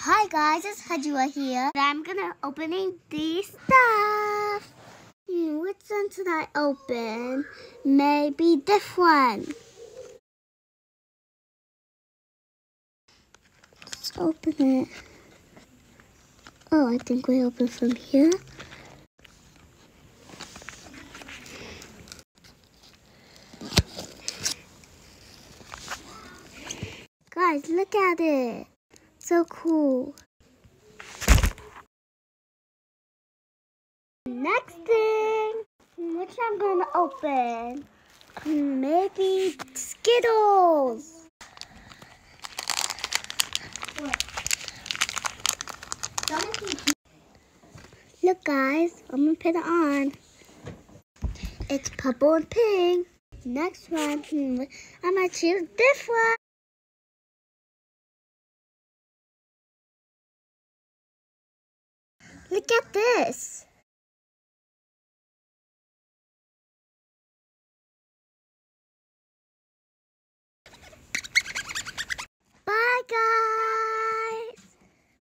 Hi guys, it's Hajira here. I'm gonna opening these stuff. Which one should I open? Maybe this one. Let's open it. Oh, I think we open from here. Guys, look at it. So cool. Next thing, which I'm gonna open? Maybe Skittles. Look guys, I'm gonna put it on. It's purple and pink. Next one, I'm gonna choose this one. Look at this. Bye guys.